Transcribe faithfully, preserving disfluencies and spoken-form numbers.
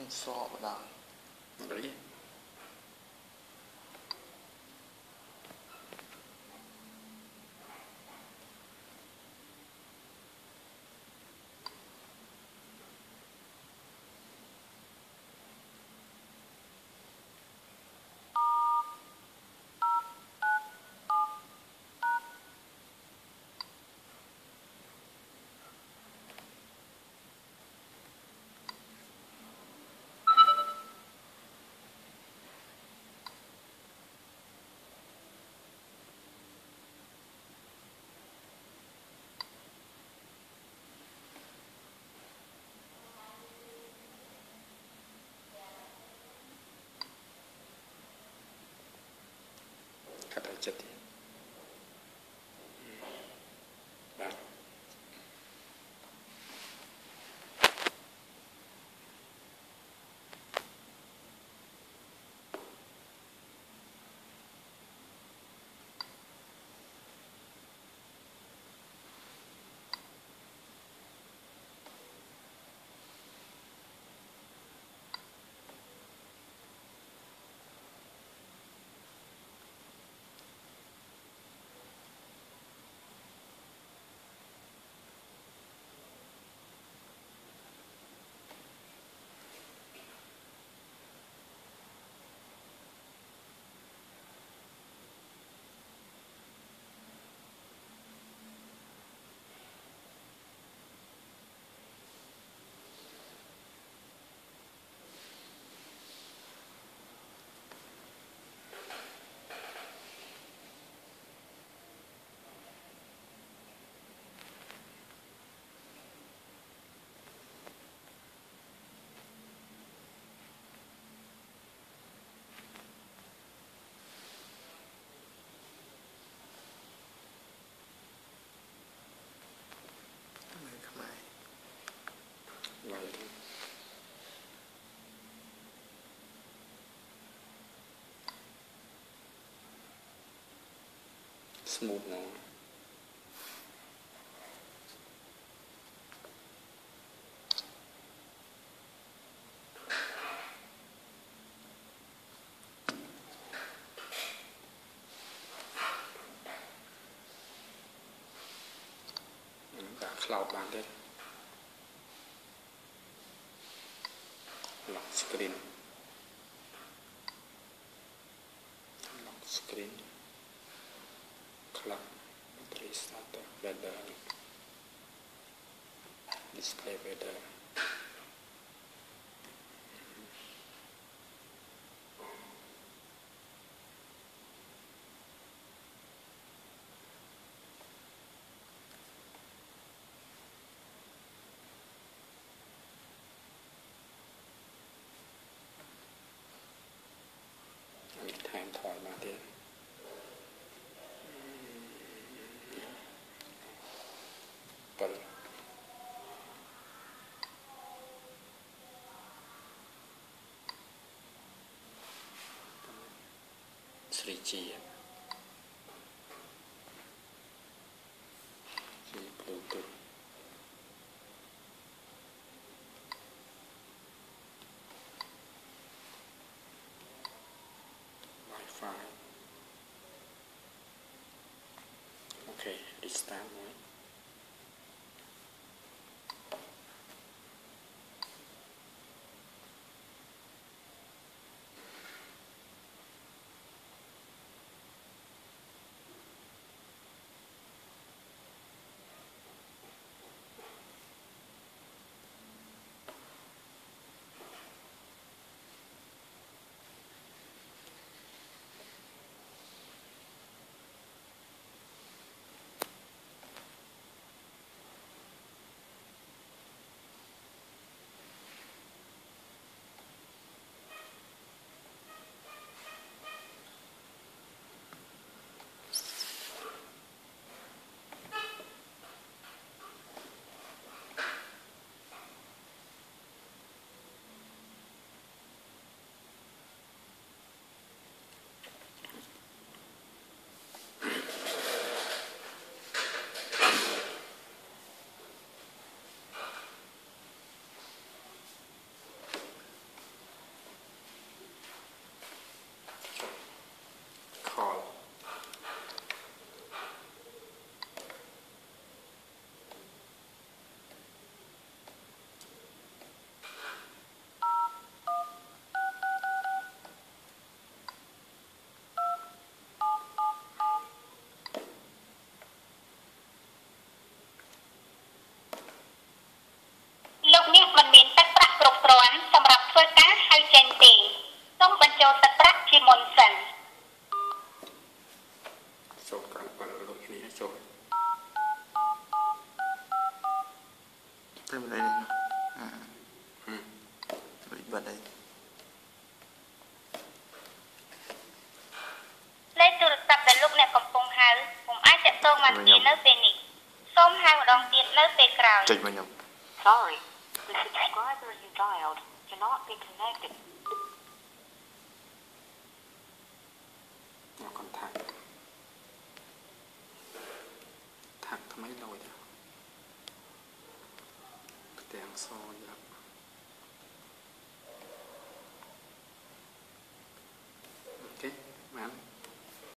sọ vào đấy kata jadiបាទ smooth nó cả cloud bạn đấy lock screen lock screen clock battery starter weather display weather time thoại mà tiền bật three G Bluetooth Wi-Fi okay restart rồi trôi cái bên đây đi à ừ. bị bật đây lấy từ tập để lúc này cầm bông hàoผมអាចតាក់ទងបានទៀតនៅពេលនេះសូមហៅម្ដងទៀតនៅពេលក្រោយចុចមកខ្ញុំ Sorry the subscriber you dialed cannot be connected មកកន្តាក់ថាក់ថ្មីលយទៅផ្ទាំងសយ៉ាប់អូខេបាន